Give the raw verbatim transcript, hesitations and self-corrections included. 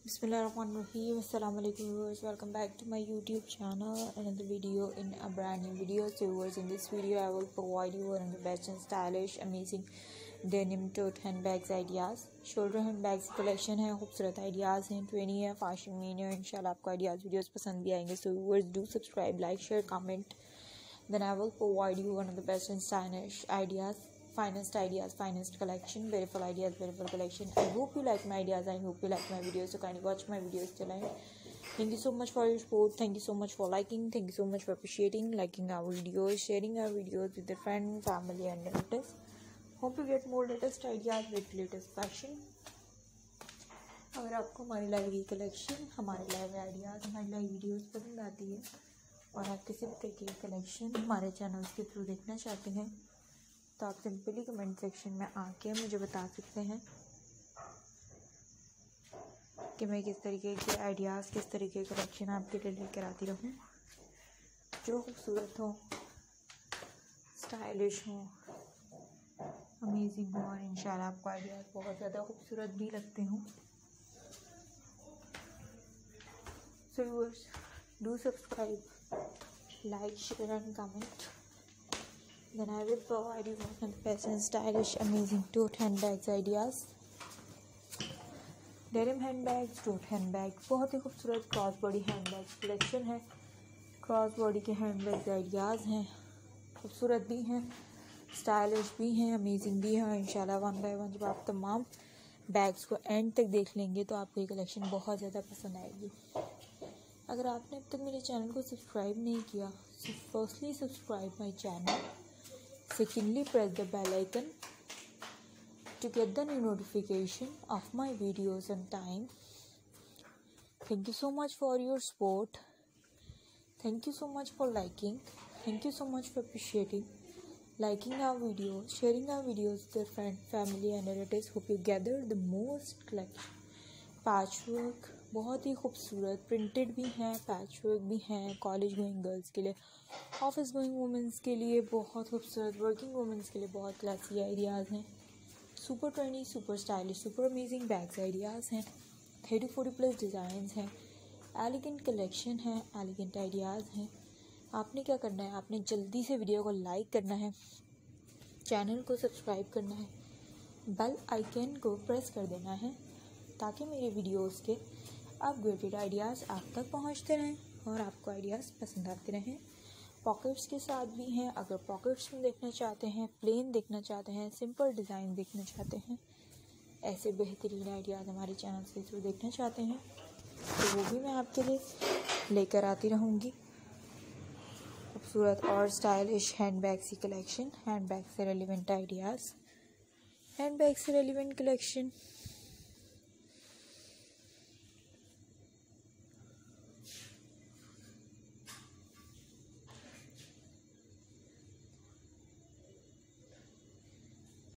Bismillahirrahmanirrahim. Assalamu alaikum viewers. Welcome back to my YouTube channel. Another video in a brand new video. So viewers, in this video I will provide you one of the best and stylish, amazing denim tote handbags ideas. Shoulder handbags collection है, खूबसूरत ideas हैं, twenty है, fashion में है. इंशाल्लाह आपको ideas videos पसंद भी आएंगे. So viewers, do subscribe, like, share, comment. Then I will provide you one of the best and stylish ideas. Finest ideas, finest collection, beautiful ideas, beautiful collection. I hope you like my ideas. I hope you like my videos. So kindly watch my videos till end. Thank you so much for your support. Thank you so much for liking. Thank you so much for appreciating, liking our videos, sharing our videos with your friends, family, and relatives. Hope you get more latest ideas with latest fashion. अगर आपको हमारी live की collection, हमारे live ideas, हमारी live videos पसंद आती है और आप किसी भी तरह की कलेक्शन हमारे चैनल के थ्रू देखना चाहते हैं, तो आप सिंपली कमेंट सेक्शन में आके मुझे बता सकते हैं कि मैं किस तरीके के आइडियाज़, किस तरीके की कलेक्शन आपके लिए लेकर आती रहूँ, जो खूबसूरत हो, स्टाइलिश हो, अमेजिंग हो और इंशाल्लाह आपको आइडियाज़ बहुत ज़्यादा खूबसूरत भी लगते हों. So viewers, do subscribe, like, share and comment. Then I will provide you one of the best and stylish, amazing tote handbags ideas. Denim handbags, tote handbag, बहुत ही खूबसूरत क्रॉस बॉडी हैंडबैग कलेक्शन है. Cross body के handbags ideas हैं, खूबसूरत भी हैं, stylish भी हैं, अमेजिंग भी हैं. इंशाल्लाह वन बाय वन जब आप तमाम बैग्स को एंड तक देख लेंगे तो आपको ये कलेक्शन बहुत ज़्यादा पसंद आएगी. अगर आपने अब तक मेरे चैनल को सब्सक्राइब नहीं किया, so firstly subscribe my channel. Secondly, press the bell icon to get the new notification of my videos on time. Thank you so much for your support. Thank you so much for liking. Thank you so much for appreciating, liking our videos, sharing our videos with your friend, family and relatives. Hope you gather the most collection. Patchwork बहुत ही खूबसूरत printed भी हैं, patchwork भी हैं, college going girls के लिए, office going women's के लिए बहुत खूबसूरत, वर्किंग वुमेंस के लिए बहुत क्लासी आइडियाज़ हैं. Super trendy, super stylish, super amazing bags ideas हैं. थर्टी फोर्टी प्लस डिज़ाइंस हैं, एलिगेंट कलेक्शन है, एलिगेंट आइडियाज़ हैं. आपने क्या करना है, आपने जल्दी से वीडियो को लाइक करना है, चैनल को सब्सक्राइब करना है, बेल आइकन को प्रेस कर देना है ताकि मेरे वीडियोस के अपग्रेडेड आइडियाज़ आप तक पहुंचते रहें और आपको आइडियाज़ पसंद आते रहें. पॉकेट्स के साथ भी हैं. अगर पॉकेट्स में देखना चाहते हैं, प्लेन देखना चाहते हैं, सिंपल डिज़ाइन देखना चाहते हैं, ऐसे बेहतरीन आइडियाज़ हमारे चैनल से थ्रू देखना चाहते हैं, तो वो भी मैं आपके लिए लेकर आती रहूँगी. खूबसूरत और स्टाइलिश हैंडबैग्स की कलेक्शन, हैंडबैग से रेलिवेंट आइडियाज़, हैंडबैग से रेलिवेंट कलेक्शन,